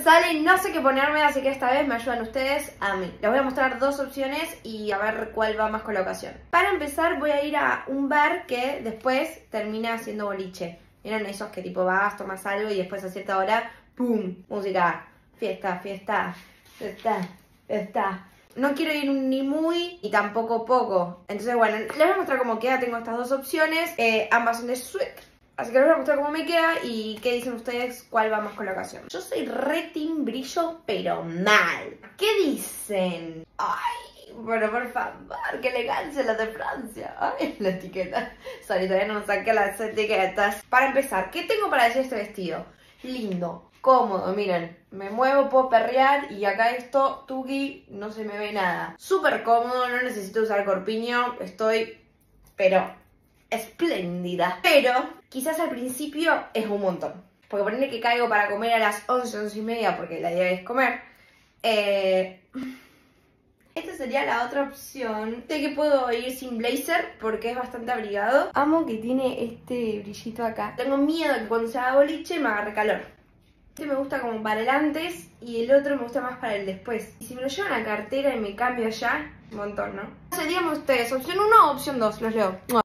sale, no sé qué ponerme, así que esta vez me ayudan ustedes a mí. Les voy a mostrar dos opciones y a ver cuál va más con la ocasión. Para empezar voy a ir a un bar que después termina siendo boliche. ¿Vieron esos que tipo vas, tomas algo y después a cierta hora, ¡pum! Música, fiesta, fiesta, fiesta, fiesta. No quiero ir ni muy ni tampoco poco. Entonces bueno, les voy a mostrar cómo queda. Tengo estas dos opciones, ambas son de Sweet. Así que les voy a mostrar cómo me queda y qué dicen ustedes, cuál va más con la ocasión. Yo soy re team brillo, pero mal. ¿Qué dicen? Ay, bueno, por favor, qué elegancia la de Francia. Ay, la etiqueta. Sorry, todavía no saqué las etiquetas. Para empezar, ¿qué tengo para decir este vestido? Lindo, cómodo, miren. Me muevo, puedo perrear y acá esto, tuki, no se me ve nada. Súper cómodo, no necesito usar corpiño. Estoy, pero espléndida. Pero quizás al principio es un montón. Porque ponerle que caigo para comer a las 11, 11 y media, porque la idea es comer. Esta sería la otra opción. Sé que puedo ir sin blazer porque es bastante abrigado. Amo que tiene este brillito acá. Tengo miedo de que cuando se haga boliche me agarre calor. Este me gusta como para el antes y el otro me gusta más para el después. Y si me lo llevo a la cartera y me cambio allá, un montón, ¿no? O sea, díganme ustedes, opción 1 o opción 2, los leo.